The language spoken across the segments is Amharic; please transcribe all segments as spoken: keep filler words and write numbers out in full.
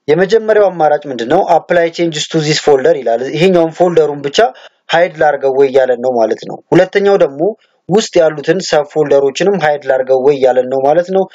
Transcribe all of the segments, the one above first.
የመጀመሪያው አማራጭ ምንድነው apply changes to this folder ይላል ይሄኛውን ፎልደሩን ብቻ ሃይድ ላርገው ወይ ያለን ነው ማለት ነው ሁለተኛው ደግሞ ውስጥ ያሉትን ሰብ ፎልደሮችንም ሃይድ ላርገው ወይ ያለን ነው ማለት ነው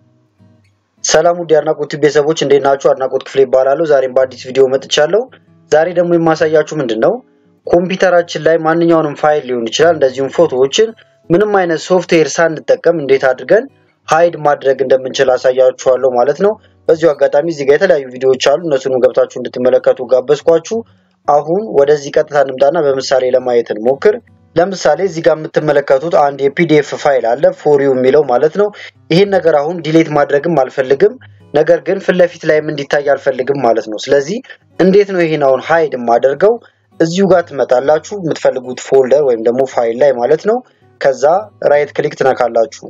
ሰላም ውድ አድናቆት ቤተሰቦች እንደናችሁ አድናቆት ክፍሌ ይባላል ዛሬም በአዲስ ቪዲዮ መጥቻለሁ ዛሬ ደግሞ የማሳያችሁ ምንድነው ኮምፒውተራችን ላይ ማንኛውንም ፋይል ሊሆን ይችላል እንደዚሁም ፎቶዎችን ምንም አይነት ሶፍትዌር ሳንጠቀም እንዴት አድርገን ሃይድ ማድረግ እንደምንችል አሳያችኋለሁ ማለት ነው በዚሁ አጋጣሚ እዚህ ጋር የተለያዩ ቪዲዮዎች አሉ እነሱን ገብታችሁ እንድትመለከቱ ጋበዝኳችሁ አሁን ወደዚህ ቀጥታ እንምጣና በመሳሌ ለማየት እንሞክር ለምሳሌ እዚህ ጋር የምትመለከቱት አንድ የፒዲኤፍ ፋይል አለ ፎር ዩ የሚለው ማለት ነው ይሄን ነገር አሁን ዲሊት ማድረግም አልፈልግም ነገር ግን ፍለፊት ላይም እንዲታይ አልፈልግም ማለት ነው ስለዚህ እንዴት ነው ይሄን አሁን ሃይድ ማደርገው እዚሁ ጋር ትመጣላችሁ የምትፈልጉት ፎልደር ወይም ደግሞ ፋይል ላይ ማለት ነው ከዛ ራይት ክሊክ ትነካላችሁ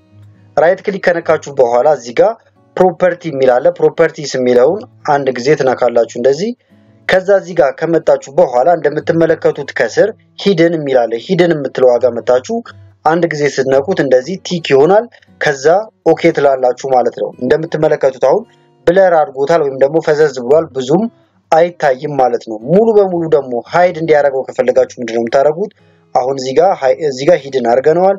ራይት ክሊክ ከነካችሁ በኋላ እዚህ ጋር ፕሮፐርቲ የሚላለ ፕሮፐርቲስ የሚለውን አንድ ጊዜ ትነካላችሁ እንደዚህ ከዛ እዚህ ጋር ከመጣችሁ በኋላ እንደምትመለከቱት ከስር ሂድን የሚላለ ሂድን የምትለው ዋጋ መጣችሁ አንድ ጊዜ ስትነኩት እንደዚህ ቲክ ይሆናል ከዛ ኦኬ ትላላችሁ ማለት ነው እንደምትመለከቱት አሁን ብለር አድርጎታል ወይም ደግሞ ፈዘዝ ብሏል ብዙም አይታይም ማለት ነው ሙሉ በሙሉ ደግሞ ሃይድ እንዲያደርገው ከፈለጋችሁ ምንድነው የምታደርጉት አሁን እዚህ ጋር እዚህ ጋር ሂድን አድርገናል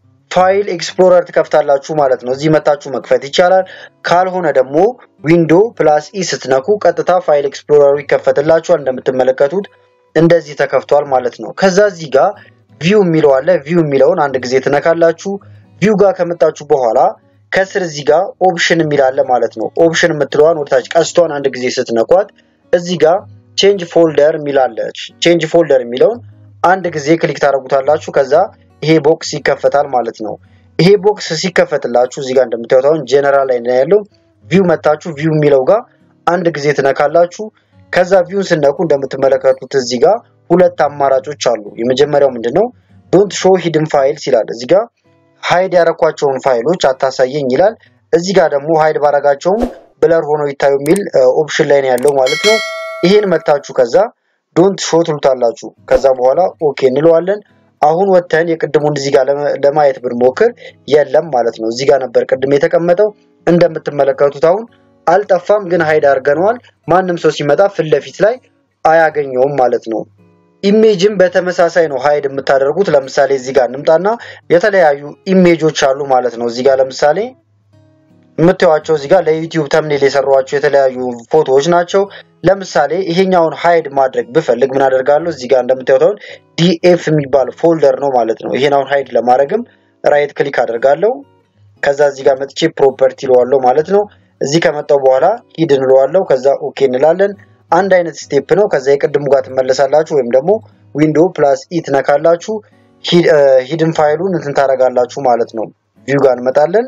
ፋይል ኤክስፕሎረር ትከፍታላችሁ ማለት ነው እዚህ መጣችሁ መክፈት ይቻላል ካልሆነ ደግሞ ዊንዶ ፕላስ ኢ ስትነኩ ቀጥታ ፋይል ኤክስፕሎረሩ ይከፈትላችኋል እንደምትመለከቱት እንደዚህ ተከፍቷል ማለት ነው ከዛ እዚህ ጋር ቪው የሚለው አለ ቪው የሚለውን አንድ ጊዜ ትነካላችሁ ቪው ጋር ከመጣችሁ በኋላ ከስር እዚህ ጋር ኦፕሽን የሚላለ ማለት ነው ኦፕሽን የምትለዋን ወደታች ቀስቷን አንድ ጊዜ ስትነኳት እዚህ ጋር ቼንጅ ፎልደር የሚላለች ቼንጅ ፎልደር የሚለውን አንድ ጊዜ ክሊክ ታደርጉታላችሁ ከዛ ይሄ ቦክስ ይከፈታል ማለት ነው ይሄ ቦክስ ሲከፈትላችሁ እዚህ ጋር እንደምታዩት አሁን ጀነራል ላይ ነው ያለው ቪው መታችሁ ቪው የሚለው ጋር አንድ ጊዜ ትነካላችሁ ከዛ ቪውን ስነኩ እንደምትመለከቱት እዚህ ጋር ሁለት አማራጮች አሉ የመጀመሪያው ምንድነው ዶንት ሾው ሂድን ፋይልስ ይላል እዚህ ጋር ሃይድ ያረኳቸውን ፋይሎች አታሳየኝ ይላል እዚህ ጋር ደግሞ ሃይድ ባረጋቸውም ብለር ሆኖ ይታዩ የሚል ኦፕሽን ላይ ነው ያለው ማለት ነው ይሄን መታችሁ ከዛ ዶንት ሾው ትሉታላችሁ ከዛ በኋላ ኦኬ እንለዋለን አሁን ወተን የቅድሙን እዚህ ጋር ለማየት ብንሞክር የለም ማለት ነው እዚህ ጋር ነበር ቅድም የተቀመጠው እንደምትመለከቱት አሁን አልጠፋም ግን ሃይድ አርገናል ማንንም ሰው ሲመጣ ፍለፊት ላይ አያገኘውም ማለት ነው ኢሜጅን በተመሳሳይ ነው ሃይድ የምታደርጉት ለምሳሌ እዚህ ጋር እንምጣና የተለያዩ ኢሜጆች አሉ ማለት ነው እዚህ ጋር ለምሳሌ የምታዩዋቸው እዚህ ጋር ለዩቲዩብ ተምኔል የሰራዋቸው የተለያዩ ፎቶዎች ናቸው ለምሳሌ ይሄኛውን ሃይድ ማድረግ ብፈልግ ምን አደርጋለሁ እዚህ ጋር እንደምታዩት ዲኤፍ የሚባል ፎልደር ነው ማለት ነው ይሄናውን ሃይድ ለማድረግም ራይት ክሊክ አደርጋለሁ ከዛ እዚህ ጋር መጥቼ ፕሮፐርቲ ለዋለው ማለት ነው እዚህ ከመጣው በኋላ ሂድን ለዋለው ከዛ ኦኬ እንላለን አንድ አይነት ስቴፕ ነው ከዛ የቅድሙ ጋር ተመለሳላችሁ ወይም ደግሞ ዊንዶ ፕላስ ኢ ትነካላችሁ ሂድን ፋይሉን እንትን ታረጋላችሁ ማለት ነው ቪው ጋር እንመጣለን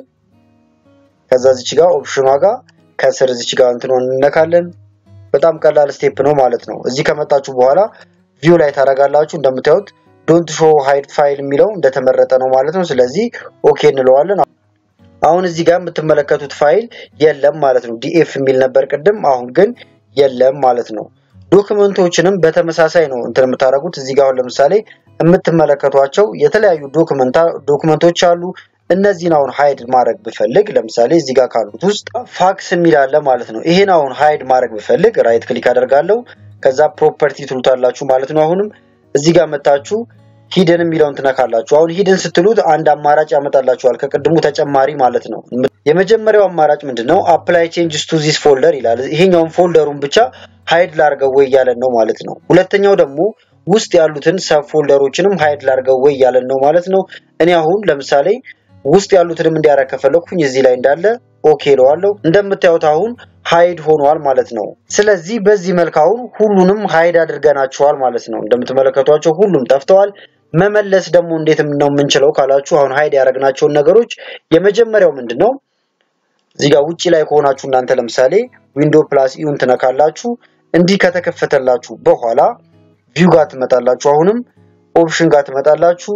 ከዛ እዚህ ጋር ኦፕሽኗ ጋር ከስር እዚህ ጋር እንትኑን እንነካለን በጣም ቀላል ስቴፕ ነው ማለት ነው እዚህ ከመጣችሁ በኋላ ቪው ላይ ታረጋላችሁ እንደምታዩት ዶንት ሾው ሃይድ ፋይል የሚለው እንደተመረጠ ነው ማለት ነው ስለዚህ ኦኬ እንለዋለን አሁን እዚህ ጋር የምትመለከቱት ፋይል የለም ማለት ነው ዲኤፍ የሚል ነበር ቅድም አሁን ግን የለም ማለት ነው ዶክመንቶችንም በተመሳሳይ ነው እንትን የምታረጉት እዚህ ጋር ለምሳሌ የምትመለከቷቸው የተለያዩ ዶክመንታ ዶክመንቶች አሉ እነዚህን አሁን ሃይድ ማድረግ ብፈልግ ለምሳሌ እዚህ ጋር ካሉት ውስጥ ፋክስ የሚላለ ማለት ነው ይሄን አሁን ሃይድ ማድረግ ብፈልግ ራይት ክሊክ አደርጋለሁ ከዛ ፕሮፐርቲ ትሉታላችሁ ማለት ነው አሁንም እዚህ ጋር መጣችሁ ሂድን የሚለውን ትነካላችሁ አሁን ሂድን ስትሉት አንድ አማራጭ ያመጣላችኋል ከቅድሙ ተጨማሪ ማለት ነው የመጀመሪያው አማራጭ ምንድነው apply changes to this folder ይላል ይሄኛውን ፎልደሩን ብቻ ሃይድ ላርገው ወይ ያለን ነው ማለት ነው ሁለተኛው ደግሞ ውስጥ ያሉትን ሰብ ፎልደሮችንም ሃይድ ላርገው ወይ ያለን ነው ማለት ነው እኔ አሁን ለምሳሌ ውስጥ ያሉትንም እንዲያረከ ፈለኩኝ እዚህ ላይ እንዳለ ኦኬ ለዋለው እንደምታዩት አሁን ሃይድ ሆኗል ማለት ነው ስለዚህ በዚህ መልኩ አሁን ሁሉንም ሃይድ አድርገናቸዋል ማለት ነው እንደምትመለከቷቸው ሁሉም ጠፍተዋል መመለስ ደግሞ እንዴት ነው የምንችለው ካላችሁ አሁን ሃይድ ያረግናቸው ነገሮች የመጀመሪያው ምንድነው እዚህ ጋር ውጪ ላይ ከሆናችሁ እናንተ ለምሳሌ ዊንዶ ፕላስ ኢውን ትነካላችሁ እንዲህ ከተከፈተላችሁ በኋላ ቪው ጋር ትመጣላችሁ አሁንም ኦፕሽን ጋር ትመጣላችሁ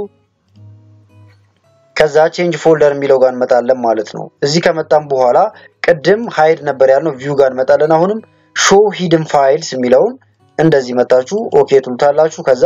ከዛ ቼንጅ ፎልደር የሚለው ጋር እንመጣለን ማለት ነው እዚህ ከመጣን በኋላ ቅድም ሃይድ ነበር ያልነው ቪው ጋር እንመጣለን አሁንም ሾው ሂድን ፋይልስ የሚለውን እንደዚህ መጣችሁ ኦኬ ትሉታላችሁ ከዛ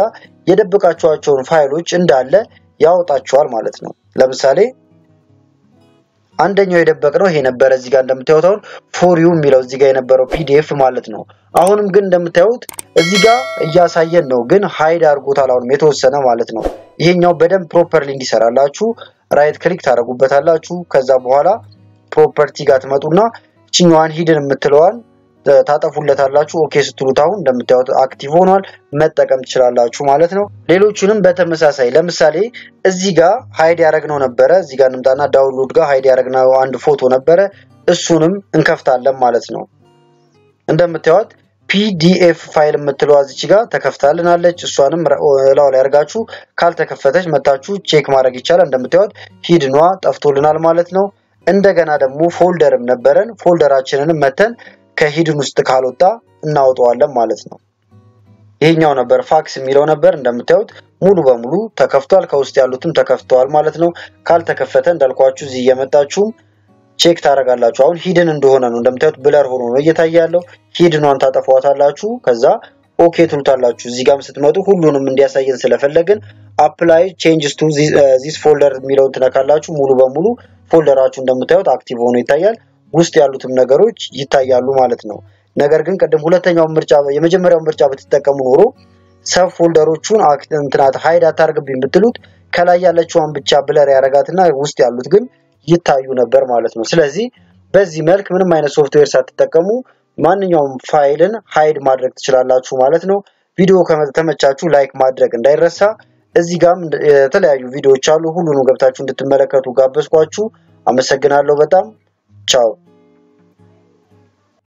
የደብቃችኋቸውን ፋይሎች እንዳለ ያወጣቸዋል ማለት ነው ለምሳሌ አንደኛው የደበቅነው ይሄ ነበር እዚህ ጋር እንደምታዩት አሁን for you የሚለው እዚህ ጋር የነበረው ፒዲኤፍ ማለት ነው አሁንም ግን እንደምታዩት እዚህ ጋር እያሳየን ነው ግን ሃይድ አድርጎታል አሁንም የተወሰነ ማለት ነው ይሄኛው በደንብ ፕሮፐርሊ እንዲሰራላችሁ ራይት ክሊክ ታደርጉበታላችሁ ከዛ በኋላ ፕሮፐርቲ ጋር ትመጡና እቺኛዋን ሂድን የምትለዋን ታጠፉለታላችሁ ኦኬ ስትሉት አሁን እንደምታዩት አክቲቭ ሆኗል መጠቀም ትችላላችሁ ማለት ነው ሌሎቹንም በተመሳሳይ ለምሳሌ እዚህ ጋር ሃይድ ያረግነው ነበር እዚህ ጋር እንምጣና ዳውንሎድ ጋር ሃይድ ያረግነው አንድ ፎቶ ነበር እሱንም እንከፍታለን ማለት ነው እንደምታዩት ፒዲኤፍ ፋይል የምትለው እዚች ጋር ተከፍታልናለች እሷንም ላው ላይ አርጋችሁ ካልተከፈተች መታችሁ ቼክ ማድረግ ይቻላል እንደምታዩት ሂድኗ ጠፍቶልናል ማለት ነው እንደገና ደግሞ ፎልደርም ነበረን ፎልደራችንንም መተን ከሂድን ውስጥ ካልወጣ እናውጣዋለን ማለት ነው ይሄኛው ነበር ፋክስ የሚለው ነበር እንደምታዩት ሙሉ በሙሉ ተከፍቷል ከውስጥ ያሉትም ተከፍተዋል ማለት ነው ካልተከፈተ እንዳልኳችሁ እዚህ እየመጣችሁ ቼክ ታረጋላችሁ አሁን ሂድን እንደሆነ ነው እንደምታዩት ብለር ሆኖ ነው እየታያለው ሂድኗን ታጠፋዋታላችሁ ከዛ ኦኬ ትሉታላችሁ እዚህ ጋርም ስትመጡ ሁሉንም እንዲያሳየን ስለፈለግን apply changes to this, uh, this folder የሚለውን ተነካላችሁ ሙሉ በሙሉ ፎልደራችሁ እንደምታዩት አክቲቭ ሆኖ ይታያል ውስጥ ያሉትም ነገሮች ይታያሉ ማለት ነው ነገር ግን ቀደም ሁለተኛው ምርጫ የመጀመሪያው ምርጫ በተጠቀሙ ኖሮ ሰብ ፎልደሮቹን እንትናት ሃይድ አታርግብኝ ብትሉት ከላይ ያለችውን ብቻ ብለር ያረጋትና ውስጥ ያሉት ግን ይታዩ ነበር ማለት ነው ስለዚህ በዚህ መልክ ምንም አይነት ሶፍትዌር ሳትጠቀሙ ማንኛውም ፋይልን ሃይድ ማድረግ ትችላላችሁ ማለት ነው ቪዲዮ ከተመቻችሁ ላይክ ማድረግ እንዳይረሳ እዚህ ጋርም የተለያዩ ቪዲዮዎች አሉ ሁሉንም ገብታችሁ እንድትመለከቱ ጋበዝኳችሁ አመሰግናለሁ በጣም ቻው